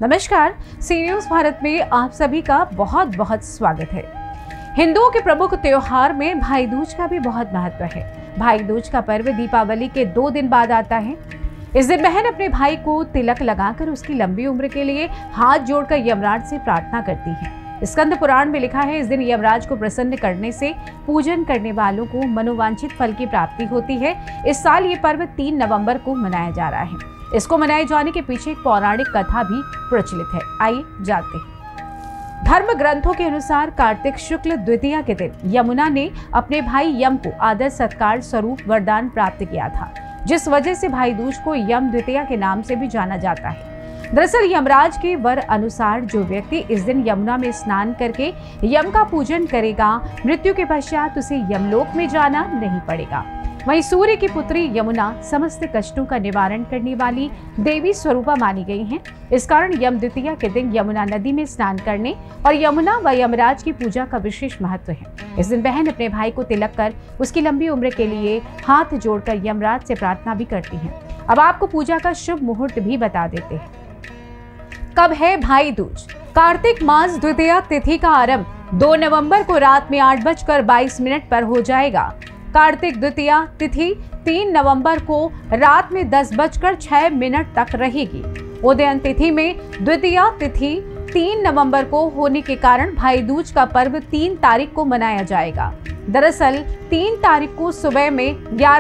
नमस्कार, सी न्यूज़ भारत में आप सभी का बहुत बहुत स्वागत है। हिंदुओं के प्रमुख त्योहार में भाई दूज का भी बहुत महत्व है। भाई दूज का पर्व दीपावली के 2 दिन बाद आता है। इस दिन बहन अपने भाई को तिलक लगाकर उसकी लंबी उम्र के लिए हाथ जोड़कर यमराज से प्रार्थना करती है। स्कंद पुराण में लिखा है, इस दिन यमराज को प्रसन्न करने से पूजन करने वालों को मनोवांछित फल की प्राप्ति होती है। इस साल ये पर्व 3 नवंबर को मनाया जा रहा है। इसको मनाए जाने के पीछे एक पौराणिक कथा भी प्रचलित है। आइए जानते हैं। धर्म ग्रंथों के अनुसार कार्तिक शुक्ल द्वितीया के दिन यमुना ने अपने भाई यम को आदर सत्कार स्वरूप वरदान प्राप्त किया था, जिस वजह से भाई दूज को यम द्वितीया के नाम से भी जाना जाता है। दरअसल यमराज के वर अनुसार जो व्यक्ति इस दिन यमुना में स्नान करके यम का पूजन करेगा, मृत्यु के पश्चात उसे यमलोक में जाना नहीं पड़ेगा। वहीं सूर्य की पुत्री यमुना समस्त कष्टों का निवारण करने वाली देवी स्वरूपा मानी गई हैं। इस कारण यम द्वितीया के दिन यमुना नदी में स्नान करने और यमुना व यमराज की पूजा का विशेष महत्व है। इस दिन बहन अपने भाई को तिलक कर उसकी लंबी उम्र के लिए हाथ जोड़कर यमराज से प्रार्थना भी करती है। अब आपको पूजा का शुभ मुहूर्त भी बता देते हैं। कब है भाई दूज? कार्तिक मास द्वितीया तिथि का आरंभ 2 नवंबर को रात में 8:22 पर हो जाएगा। कार्तिक द्वितीया तिथि 3 नवंबर को रात में 10:06 तक रहेगी। उदयन तिथि में द्वितीया तिथि 3 नवंबर को होने के कारण भाई दूज का पर्व 3 तारीख को मनाया जाएगा। दरअसल 3 तारीख को सुबह में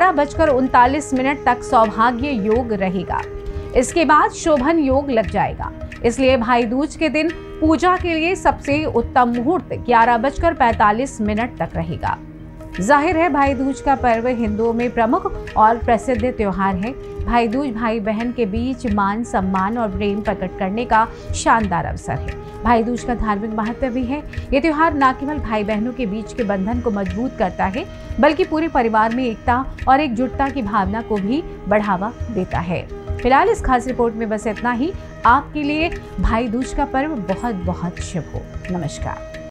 11:39 तक सौभाग्य योग रहेगा। इसके बाद शोभन योग लग जाएगा। इसलिए भाई दूज के दिन पूजा के लिए सबसे उत्तम मुहूर्त 11:45 तक रहेगा। जाहिर है, भाई दूज का पर्व हिंदुओं में प्रमुख और प्रसिद्ध त्योहार है। भाई दूज भाई बहन के बीच मान, सम्मान और प्रेम प्रकट करने का शानदार अवसर है। भाई दूज का धार्मिक महत्व भी है। ये त्योहार न केवल भाई बहनों के बीच के बंधन को मजबूत करता है, बल्कि पूरे परिवार में एकता और एकजुटता की भावना को भी बढ़ावा देता है। फिलहाल इस खास रिपोर्ट में बस इतना ही। आपके लिए भाई दूज का पर्व बहुत बहुत शुभ हो। नमस्कार।